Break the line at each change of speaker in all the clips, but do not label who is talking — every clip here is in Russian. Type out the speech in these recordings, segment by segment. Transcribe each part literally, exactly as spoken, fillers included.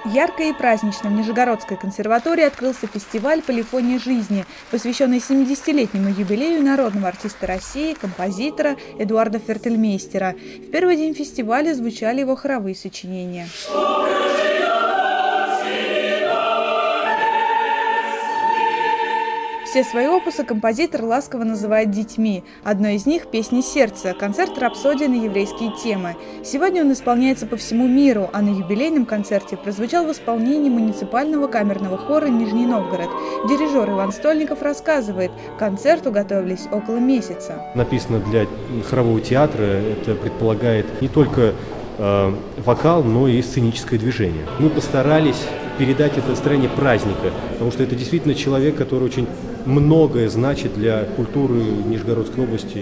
Ярко и празднично в Нижегородской консерватории открылся фестиваль «Полифония жизни», посвященный семидесятилетнему юбилею народного артиста России, композитора Эдуарда Фертельмейстера. В первый день фестиваля звучали его хоровые сочинения. Все свои опусы композитор ласково называет детьми. Одной из них – «Песни сердца», концерт «Рапсодия» на еврейские темы. Сегодня он исполняется по всему миру, а на юбилейном концерте прозвучал в исполнении муниципального камерного хора «Нижний Новгород». Дирижер Иван Стольников рассказывает, к концерту готовились около месяца.
Написано для хорового театра, это предполагает не только э, вокал, но и сценическое движение. Мы постарались передать это настроение праздника, потому что это действительно человек, который очень многое значит для культуры Нижегородской области.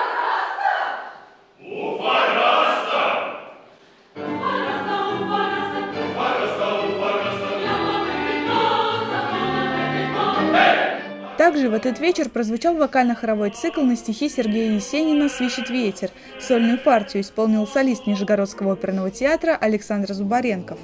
Также в этот вечер прозвучал вокально-хоровой цикл на стихи Сергея Есенина «Свищет ветер». Сольную партию исполнил солист Нижегородского оперного театра Александр Зубаренков.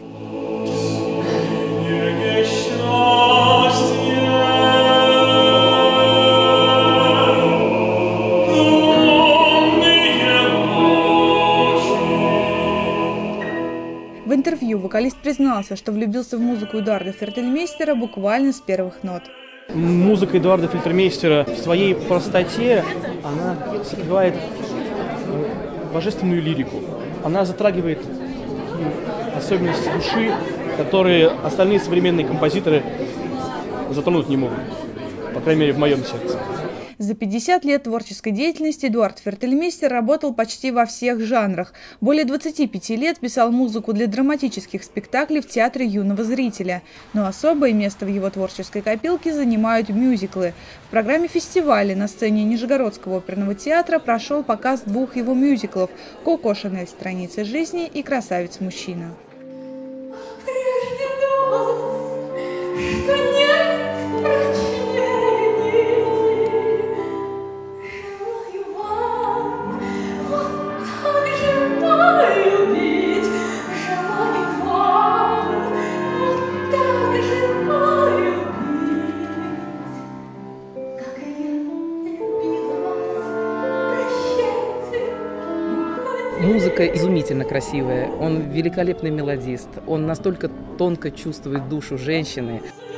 В интервью вокалист признался, что влюбился в музыку Эдуарда Фертельмейстера буквально с первых нот.
Музыка Эдуарда Фертельмейстера в своей простоте, она согревает божественную лирику. Она затрагивает особенности души, которые остальные современные композиторы затронуть не могут, по крайней мере, в моем сердце.
За пятьдесят лет творческой деятельности Эдуард Фертельмейстер работал почти во всех жанрах. Более двадцати пяти лет писал музыку для драматических спектаклей в театре юного зрителя. Но особое место в его творческой копилке занимают мюзиклы. В программе фестиваля на сцене Нижегородского оперного театра прошел показ двух его мюзиклов «Коко Шанель. Страницы жизни» и «Красавец-мужчина».
Музыка изумительно красивая, он великолепный мелодист, он настолько тонко чувствует душу женщины.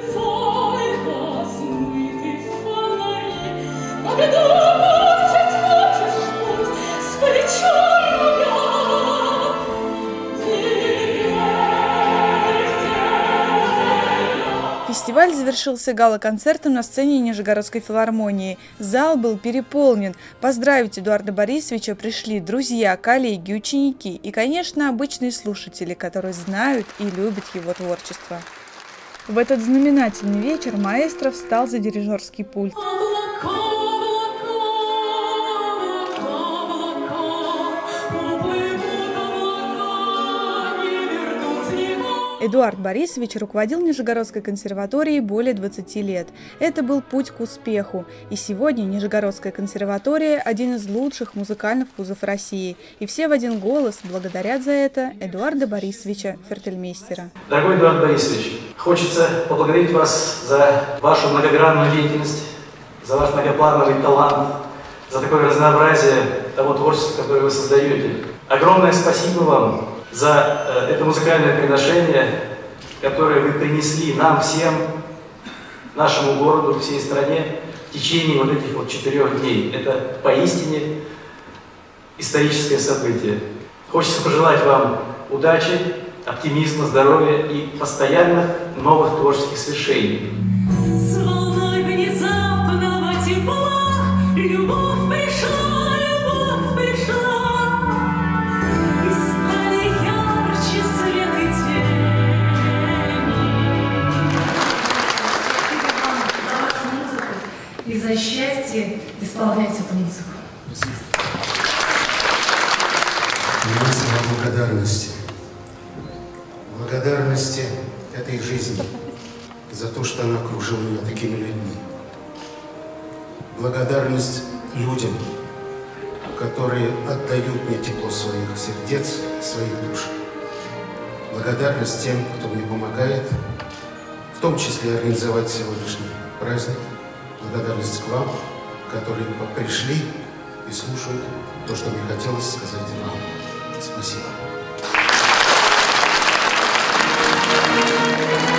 Фестиваль завершился гала-концертом на сцене Нижегородской филармонии. Зал был переполнен. Поздравить Эдуарда Борисовича пришли друзья, коллеги, ученики и, конечно, обычные слушатели, которые знают и любят его творчество. В этот знаменательный вечер маэстро встал за дирижерский пульт. Эдуард Борисович руководил Нижегородской консерваторией более двадцати лет. Это был путь к успеху. И сегодня Нижегородская консерватория – один из лучших музыкальных вузов России. И все в один голос благодарят за это Эдуарда Борисовича Фертельмейстера.
Дорогой Эдуард Борисович, хочется поблагодарить вас за вашу многогранную деятельность, за ваш многоплановый талант, за такое разнообразие того творчества, которое вы создаете. Огромное спасибо вам за это музыкальное приношение, которое вы принесли нам всем, нашему городу, всей стране в течение вот этих вот четырех дней. Это поистине историческое событие. Хочется пожелать вам удачи, оптимизма, здоровья и постоянных новых творческих свершений.
С волной внезапного тепла любовь пришла, любовь пришла.
И за счастье исполнять эту музыку.
Немного благодарности. Благодарности этой жизни за то, что она окружила меня такими людьми. Благодарность людям, которые отдают мне тепло своих сердец, своих душ. Благодарность тем, кто мне помогает, в том числе организовать сегодняшний праздник. Благодарность к вам, которые пришли и слушают то, что мне хотелось сказать вам. Спасибо.